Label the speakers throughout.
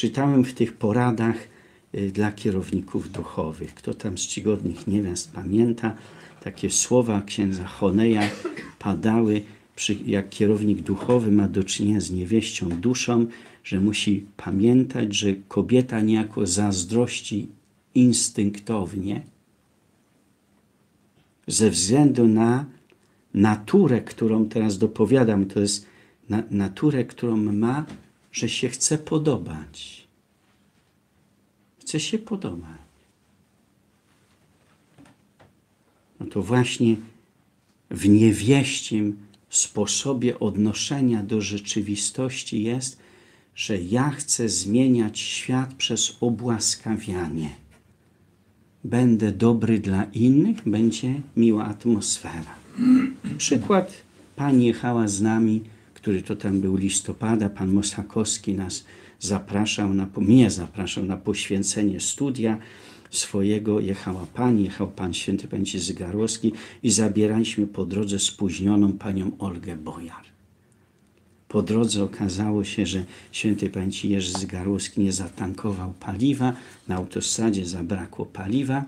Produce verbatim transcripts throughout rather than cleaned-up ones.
Speaker 1: czytałem w tych poradach y, dla kierowników duchowych. Kto tam z czcigodnych niewiast pamięta, takie słowa księdza Honeja padały, przy, jak kierownik duchowy ma do czynienia z niewieścią duszą, że musi pamiętać, że kobieta niejako zazdrości instynktownie ze względu na naturę, którą teraz dopowiadam, to jest na, naturę, którą ma, że się chce podobać. Chce się podobać. No to właśnie w niewieścim sposobie odnoszenia do rzeczywistości jest, że ja chcę zmieniać świat przez obłaskawianie. Będę dobry dla innych, będzie miła atmosfera. Przykład, pani jechała z nami, który to tam był listopada, pan Mosakowski nas zapraszał, na, mnie zapraszał na poświęcenie studia swojego. Jechała pani, jechał pan święty pamięci Zygarowski i zabieraliśmy po drodze spóźnioną panią Olgę Bojar. Po drodze okazało się, że świętej pamięci Jerzy Zygarowski nie zatankował paliwa, na autostradzie zabrakło paliwa.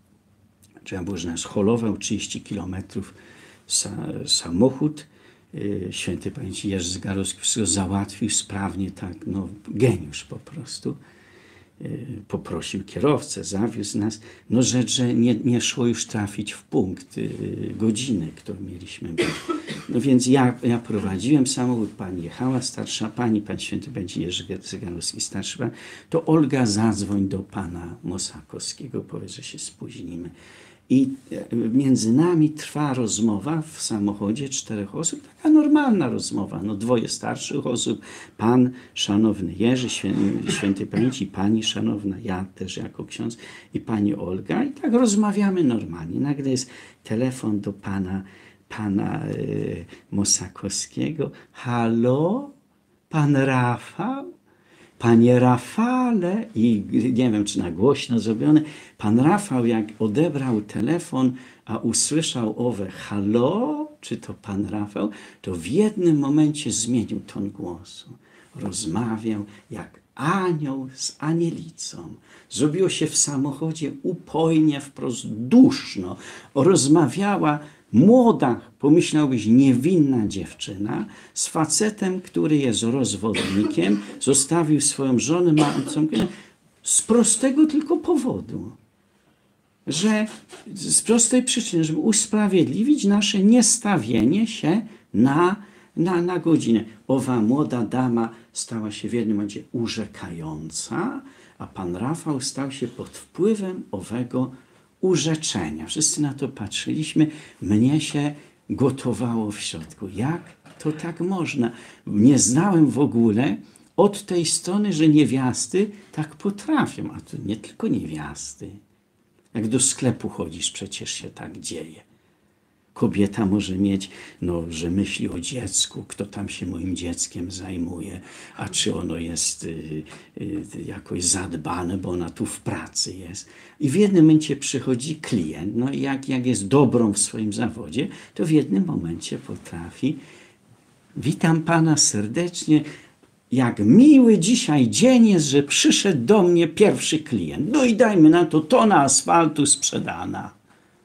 Speaker 1: Trzeba było, że nas holował trzydzieści kilometrów sa, samochód. Yy, świętej pamięci Jerzy Zygarowski wszystko załatwił sprawnie, tak, no geniusz po prostu. Yy, poprosił kierowcę, zawiózł nas. No rzecz, że nie, nie szło już trafić w punkt yy, godziny, którą mieliśmy być. No więc ja, ja prowadziłem samochód, pani jechała, starsza pani, pan święty pamięci Jerzy Zygarowski, starszy pan. To Olga, zadzwoń do pana Mosakowskiego, powiedz, że się spóźnimy. I między nami trwa rozmowa w samochodzie czterech osób, taka normalna rozmowa, no dwoje starszych osób, pan szanowny Jerzy, świętej pamięci, pani szanowna, ja też jako ksiądz i pani Olga, i tak rozmawiamy normalnie. Nagle jest telefon do pana, pana y, Mosakowskiego. Halo, pan Rafał? Panie Rafale, i nie wiem, czy na głośno zrobione, pan Rafał, jak odebrał telefon, a usłyszał owe halo, czy to pan Rafał, to w jednym momencie zmienił ton głosu. Rozmawiał jak anioł z anielicą. Zrobiło się w samochodzie upojnie, wprost duszno. Rozmawiała młoda, pomyślałbyś, niewinna dziewczyna z facetem, który jest rozwodnikiem, zostawił swoją żonę, małą, z prostego tylko powodu, że z prostej przyczyny, żeby usprawiedliwić nasze niestawienie się na, na, na godzinę. Owa młoda dama stała się w jednym momencie urzekająca, a pan Rafał stał się pod wpływem owego urzeczenia. Wszyscy na to patrzyliśmy. Mnie się gotowało w środku. Jak to tak można? Nie znałem w ogóle od tej strony, że niewiasty tak potrafią. A to nie tylko niewiasty. Jak do sklepu chodzisz, przecież się tak dzieje. Kobieta może mieć, no, że myśli o dziecku, kto tam się moim dzieckiem zajmuje, a czy ono jest y, y, jakoś zadbane, bo ona tu w pracy jest. I w jednym momencie przychodzi klient, no i jak, jak jest dobrą w swoim zawodzie, to w jednym momencie potrafi. Witam pana serdecznie. Jak miły dzisiaj dzień jest, że przyszedł do mnie pierwszy klient. No i dajmy na to tona asfaltu sprzedana.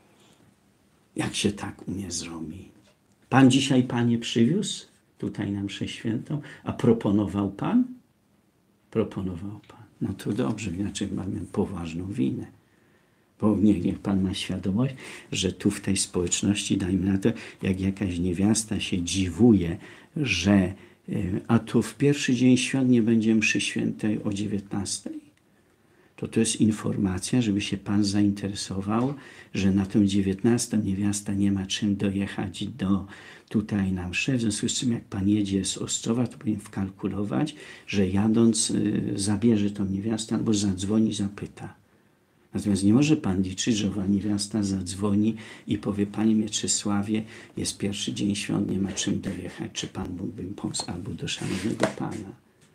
Speaker 1: Jak się tak umie zrobić? Pan dzisiaj, panie, przywiózł tutaj na mszę świętą, a proponował pan? Proponował pan. No to dobrze, inaczej mamy poważną winę. Bo niech, niech pan ma świadomość, że tu w tej społeczności, dajmy na to, jak jakaś niewiasta się dziwuje, że a tu w pierwszy dzień świąt nie będzie mszy świętej o dziewiętnastej. To to jest informacja, żeby się pan zainteresował, że na tę dziewiętnastą niewiasta nie ma czym dojechać do tutaj na mszę. W związku z czym, jak pan jedzie z Ostrowa, to powinien wkalkulować, że jadąc y, zabierze tą niewiastę albo zadzwoni, zapyta. Natomiast nie może pan liczyć, że owa niewiasta zadzwoni i powie: panie Mieczysławie, jest pierwszy dzień świąt, nie ma czym dojechać. Czy pan mógłby mi pomóc? Albo do szanownego pana.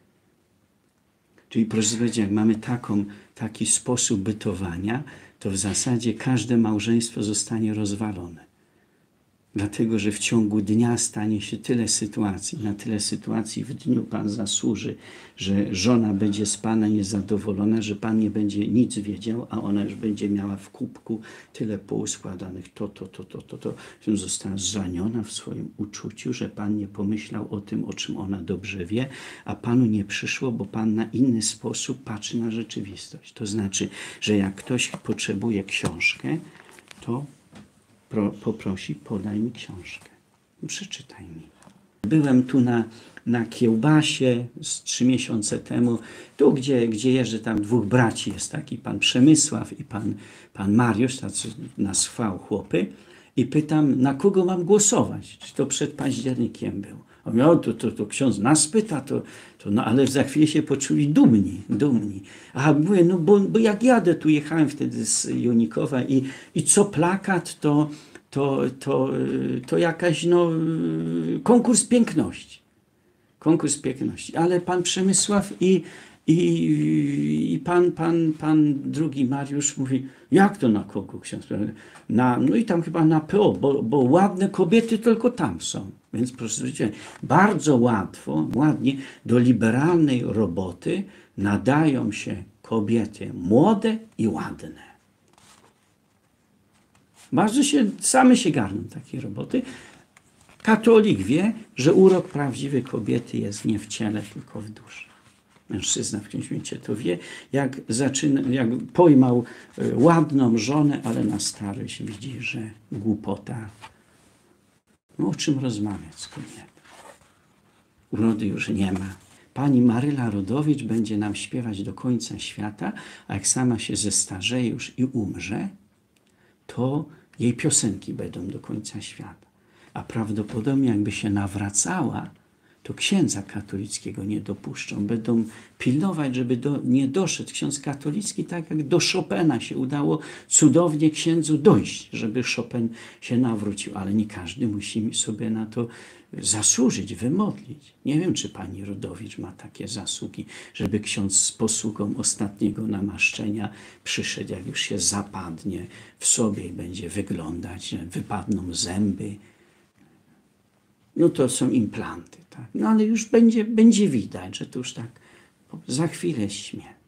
Speaker 1: Czyli proszę powiedzieć, jak mamy taką, taki sposób bytowania, to w zasadzie każde małżeństwo zostanie rozwalone. Dlatego, że w ciągu dnia stanie się tyle sytuacji, na tyle sytuacji w dniu Pan zasłuży, że żona będzie z Pana niezadowolona, że Pan nie będzie nic wiedział, a ona już będzie miała w kubku tyle pouskładanych, to, to, to, to, to, to, że została zraniona w swoim uczuciu, że Pan nie pomyślał o tym, o czym ona dobrze wie, a Panu nie przyszło, bo Pan na inny sposób patrzy na rzeczywistość. To znaczy, że jak ktoś potrzebuje książkę, to Pro, poprosi, podaj mi książkę. Przeczytaj mi. Byłem tu na, na Kiełbasie z trzy miesiące temu, tu gdzie, gdzie jeżdżę, tam dwóch braci jest taki, pan Przemysław i pan, pan Mariusz, tacy nas chwał chłopy, i pytam, na kogo mam głosować? Czy to przed październikiem był? On mówi, o, to, to, to ksiądz nas pyta, to, to no, ale za chwilę się poczuli dumni, dumni. A mówię, no bo, bo jak jadę, tu jechałem wtedy z Junikowa i, i co plakat, to, to, to, to jakaś, no, konkurs piękności. Konkurs piękności. Ale pan Przemysław i, i, i pan, pan, pan drugi Mariusz mówi, jak to na kogo ksiądz? Na, no i tam chyba na P O, bo, bo ładne kobiety tylko tam są. Więc proszę zwrócić, bardzo łatwo, ładnie do liberalnej roboty nadają się kobiety młode i ładne. Bardzo się, same się garną takiej roboty. Katolik wie, że urok prawdziwy kobiety jest nie w ciele, tylko w duszy. Mężczyzna w Księciu Święcie to wie, jak, zaczyna, jak pojmał ładną żonę, ale na starość widzi, że głupota. No, o czym rozmawiać z kobietą? Urody już nie ma. Pani Maryla Rodowicz będzie nam śpiewać do końca świata, a jak sama się zestarzeje już i umrze, to jej piosenki będą do końca świata. A prawdopodobnie jakby się nawracała, to księdza katolickiego nie dopuszczą. Będą pilnować, żeby do, nie doszedł ksiądz katolicki, tak jak do Chopina się udało cudownie księdzu dojść, żeby Chopin się nawrócił. Ale nie każdy musi sobie na to zasłużyć, wymodlić. Nie wiem, czy pani Rodowicz ma takie zasługi, żeby ksiądz z posługą ostatniego namaszczenia przyszedł, jak już się zapadnie w sobie i będzie wyglądać, wypadną zęby. No to są implanty, tak? No ale już będzie, będzie widać, że to już tak za chwilę śmierć.